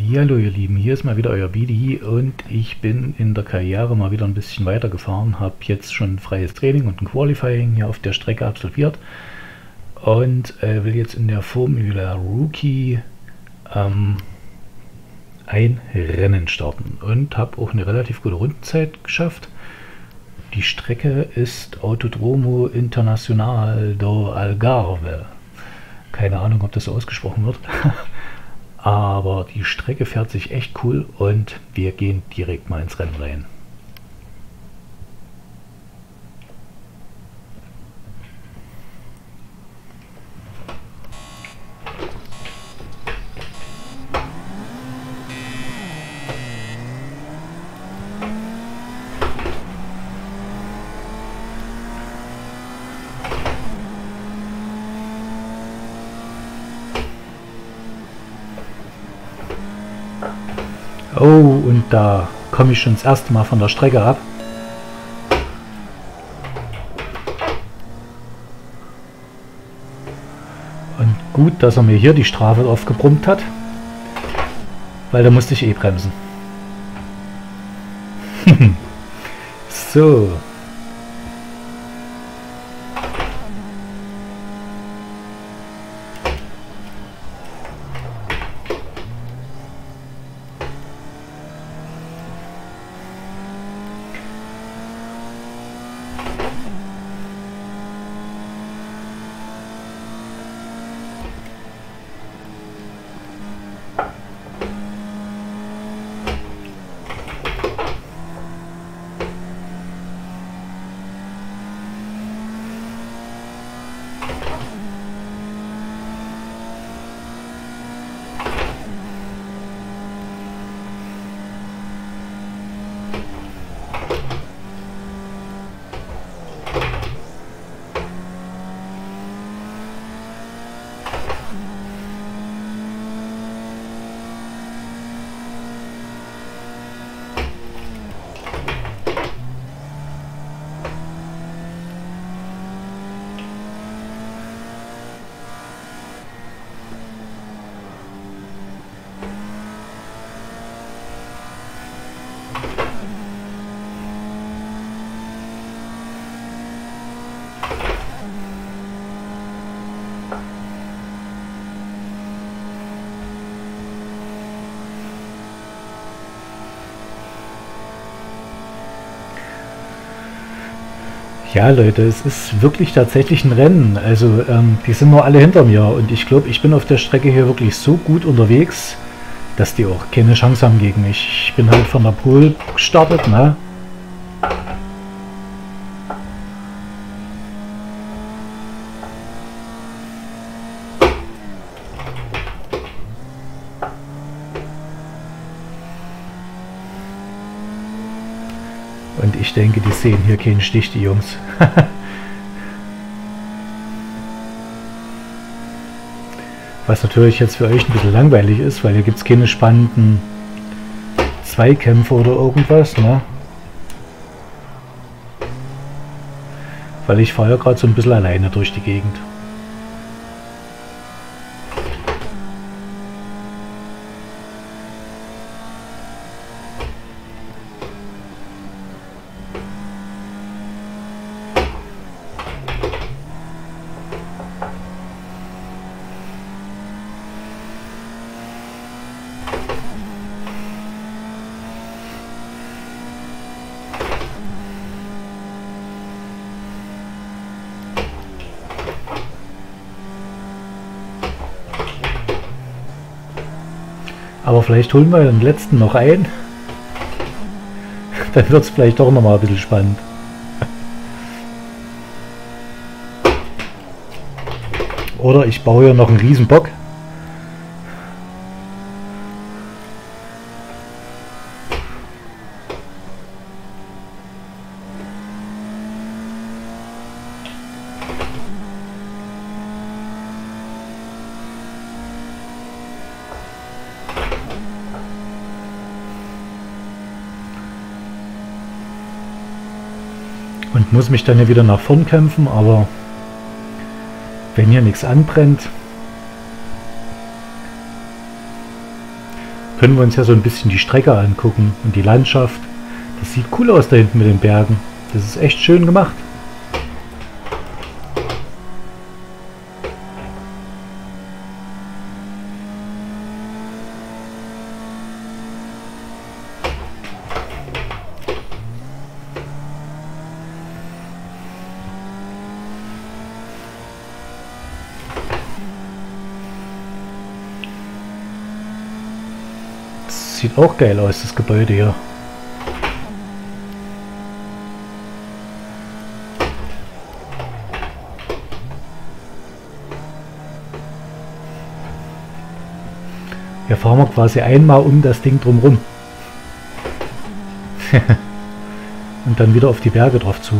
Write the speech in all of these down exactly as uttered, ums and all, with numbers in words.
Hallihallo ihr Lieben, hier ist mal wieder euer Bidi und ich bin in der Karriere mal wieder ein bisschen weiter gefahren, habe jetzt schon ein freies Training und ein Qualifying hier auf der Strecke absolviert und äh, will jetzt in der Formula Rookie ähm, ein Rennen starten und habe auch eine relativ gute Rundenzeit geschafft. Die Strecke ist Autodromo Internacional do Algarve. Keine Ahnung, ob das so ausgesprochen wird. Aber die Strecke fährt sich echt cool und wir gehen direkt mal ins Rennen rein. Oh, und da komme ich schon das erste Mal von der Strecke ab. Und gut, dass er mir hier die Strafe aufgebrummt hat, weil da musste ich eh bremsen. So. Ja Leute, es ist wirklich tatsächlich ein Rennen. Also ähm, die sind nur alle hinter mir und ich glaube, ich bin auf der Strecke hier wirklich so gut unterwegs, dass die auch keine Chance haben gegen mich. Ich bin halt von der Pole gestartet, ne? Und ich denke, die sehen hier keinen Stich, die Jungs. Was natürlich jetzt für euch ein bisschen langweilig ist, weil hier gibt es keine spannenden Zweikämpfe oder irgendwas, ne? Weil ich fahre ja gerade so ein bisschen alleine durch die Gegend. Aber vielleicht holen wir den letzten noch ein. Dann wird es vielleicht doch noch mal ein bisschen spannend. Oder ich baue hier noch einen riesen Bock. Und muss mich dann ja wieder nach vorn kämpfen, aber wenn hier nichts anbrennt, können wir uns ja so ein bisschen die Strecke angucken und die Landschaft. Das sieht cool aus da hinten mit den Bergen. Das ist echt schön gemacht. Sieht auch geil aus, das Gebäude hier. Hier fahren wir quasi einmal um das Ding drumrum. Und dann wieder auf die Berge drauf zu.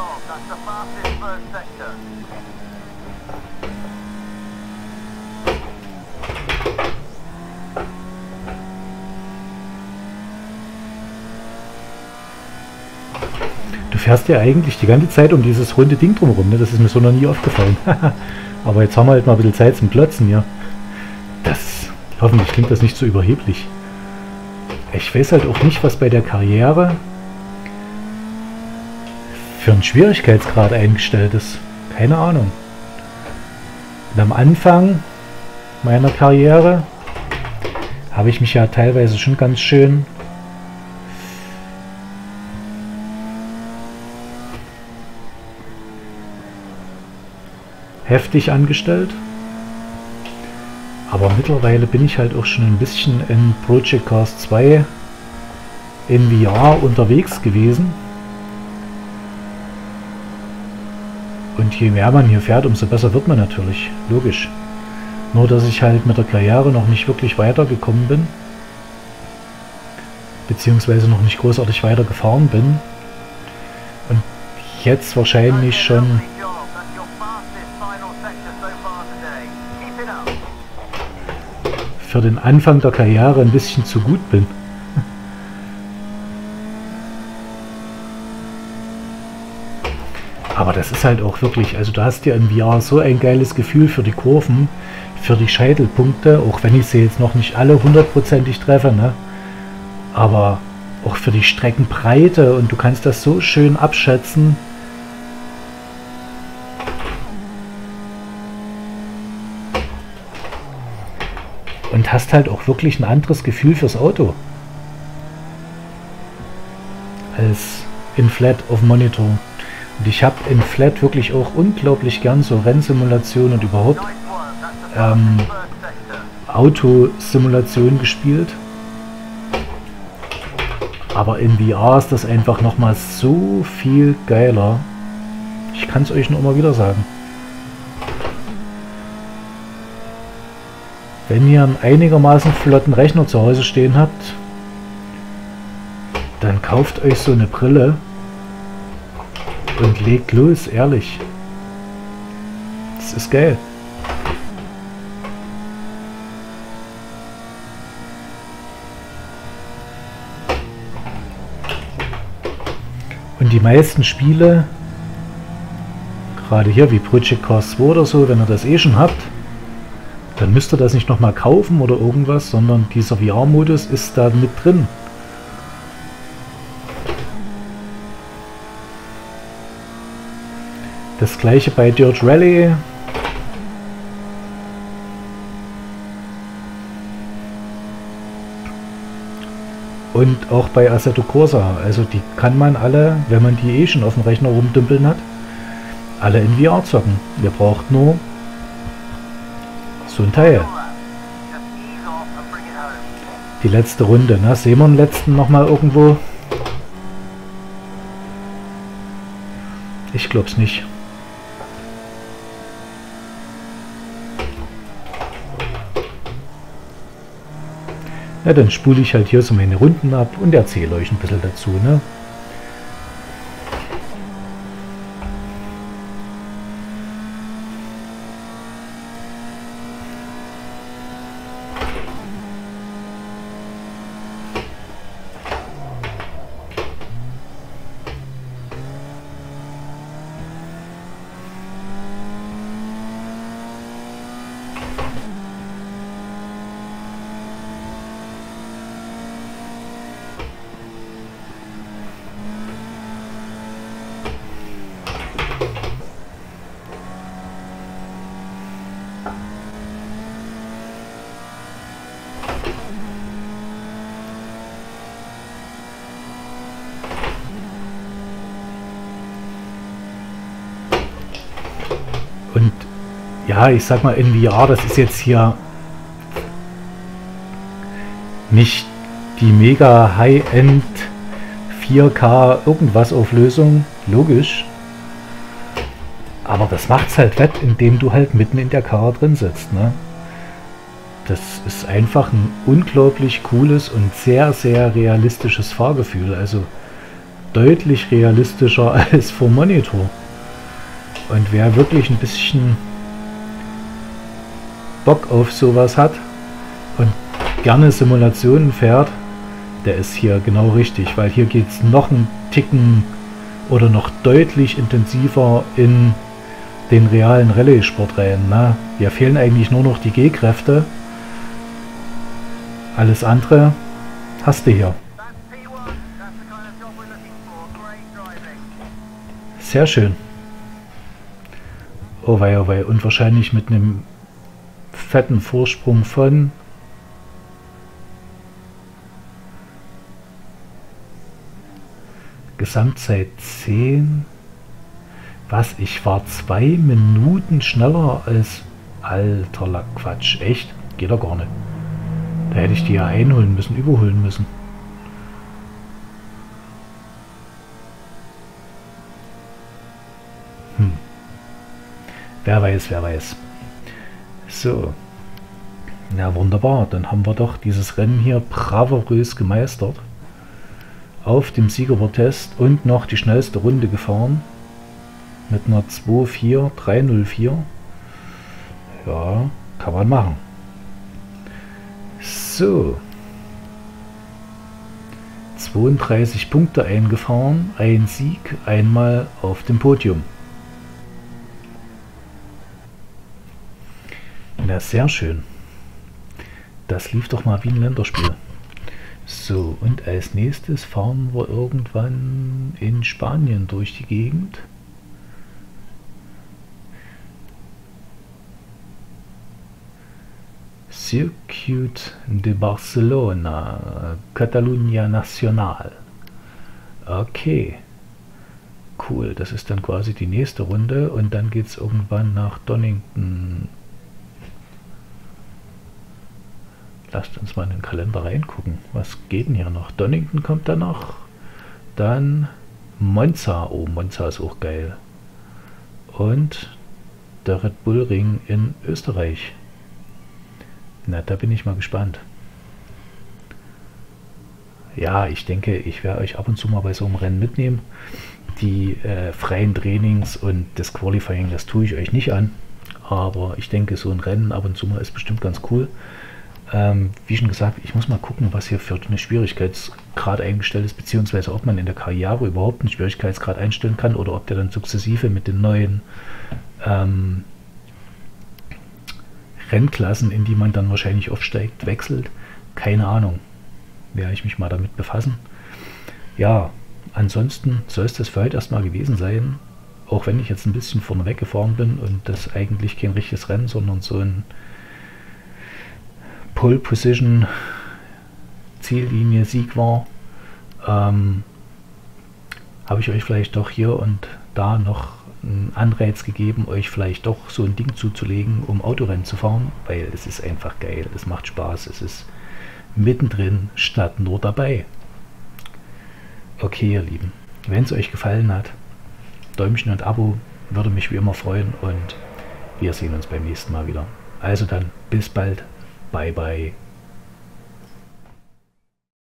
Du fährst ja eigentlich die ganze Zeit um dieses runde Ding drumherum, ne? Das ist mir so noch nie aufgefallen. Aber jetzt haben wir halt mal ein bisschen Zeit zum Klotzen hier. Das, hoffentlich klingt das nicht so überheblich. Ich weiß halt auch nicht, was bei der Karriere für einen Schwierigkeitsgrad eingestellt ist. Keine Ahnung. Und am Anfang meiner Karriere habe ich mich ja teilweise schon ganz schön heftig angestellt. Aber mittlerweile bin ich halt auch schon ein bisschen in Project Cars zwei in V R unterwegs gewesen. Und je mehr man hier fährt, umso besser wird man natürlich. Logisch. Nur, dass ich halt mit der Karriere noch nicht wirklich weitergekommen bin. Beziehungsweise noch nicht großartig weitergefahren bin. Und jetzt wahrscheinlich schon für den Anfang der Karriere ein bisschen zu gut bin. Aber das ist halt auch wirklich, also du hast ja im V R so ein geiles Gefühl für die Kurven, für die Scheitelpunkte, auch wenn ich sie jetzt noch nicht alle hundertprozentig treffe, ne? Aber auch für die Streckenbreite, und du kannst das so schön abschätzen. Und hast halt auch wirklich ein anderes Gefühl fürs Auto als in Flat auf dem Monitor. Und ich habe in Flat wirklich auch unglaublich gern so Rennsimulationen und überhaupt ähm, Autosimulationen gespielt. Aber in V R ist das einfach nochmal so viel geiler. Ich kann es euch nur immer wieder sagen. Wenn ihr einen einigermaßen flotten Rechner zu Hause stehen habt, dann kauft euch so eine Brille und legt los, ehrlich. Das ist geil. Und die meisten Spiele, gerade hier wie Project Cars zwei oder so, wenn ihr das eh schon habt, dann müsst ihr das nicht nochmal kaufen oder irgendwas, sondern dieser V R-Modus ist da mit drin. Das gleiche bei Dirt Rally. Und auch bei Assetto Corsa. Also die kann man alle, wenn man die eh schon auf dem Rechner rumdümpeln hat, alle in V R zocken. Ihr braucht nur so ein Teil. Die letzte Runde, ne? Sehen wir den letzten nochmal irgendwo? Ich glaub's nicht. Ja, dann spule ich halt hier so meine Runden ab und erzähle euch ein bisschen dazu, ne? Und ja, ich sag mal, in V R, das ist jetzt hier nicht die mega High-End vier K irgendwas Auflösung, logisch. Aber das macht's halt wett, indem du halt mitten in der Karre drin sitzt, ne? Das ist einfach ein unglaublich cooles und sehr, sehr realistisches Fahrgefühl. Also deutlich realistischer als vom Monitor. Und wer wirklich ein bisschen Bock auf sowas hat und gerne Simulationen fährt, der ist hier genau richtig, weil hier geht es noch einen Ticken oder noch deutlich intensiver in den realen Rallye-Sport rein. Ne? Hier fehlen eigentlich nur noch die G-Kräfte. Alles andere hast du hier. Sehr schön. Oh wei, oh wei. Und wahrscheinlich mit einem fetten Vorsprung von Gesamtzeit zehn. Was? Ich war zwei Minuten schneller als... Alter Lack, Quatsch. Echt? Geht doch gar nicht. Da hätte ich die ja einholen müssen, überholen müssen. Hm. Wer weiß, wer weiß. So. Na wunderbar, dann haben wir doch dieses Rennen hier bravourös gemeistert. Auf dem Siegerprotest und noch die schnellste Runde gefahren. Mit einer zwei vier drei null vier. Ja, kann man machen. So. zweiunddreißig Punkte eingefahren. Ein Sieg, einmal auf dem Podium. Na, sehr schön. Das lief doch mal wie ein Länderspiel. So, und als nächstes fahren wir irgendwann in Spanien durch die Gegend. Circuit de Barcelona, Catalunya Nacional. Okay. Cool, das ist dann quasi die nächste Runde und dann geht es irgendwann nach Donington. Lasst uns mal in den Kalender reingucken. Was geht denn hier noch? Donington kommt da noch. Dann Monza. Oh, Monza ist auch geil. Und der Red Bull Ring in Österreich. Na, da bin ich mal gespannt. Ja, ich denke, ich werde euch ab und zu mal bei so einem Rennen mitnehmen. Die äh, freien Trainings und das Qualifying, das tue ich euch nicht an. Aber ich denke, so ein Rennen ab und zu mal ist bestimmt ganz cool. Ähm, wie schon gesagt, ich muss mal gucken, was hier für eine Schwierigkeitsgrad eingestellt ist, beziehungsweise ob man in der Karriere überhaupt einen Schwierigkeitsgrad einstellen kann oder ob der dann sukzessive mit den neuen ähm, Rennklassen, in die man dann wahrscheinlich aufsteigt, wechselt. Keine Ahnung. Werde ich mich mal damit befassen. Ja, ansonsten soll es das für heute erstmal gewesen sein. Auch wenn ich jetzt ein bisschen vorne weggefahren bin und das eigentlich kein richtiges Rennen, sondern so ein Pole Position Ziellinie Sieg war, ähm, habe ich euch vielleicht doch hier und da noch einen Anreiz gegeben, euch vielleicht doch so ein Ding zuzulegen, um Autorennen zu fahren, weil es ist einfach geil, es macht Spaß, es ist mittendrin statt nur dabei. Okay, ihr Lieben, wenn es euch gefallen hat, Däumchen und Abo würde mich wie immer freuen und wir sehen uns beim nächsten Mal wieder. Also dann, bis bald. Bye bye.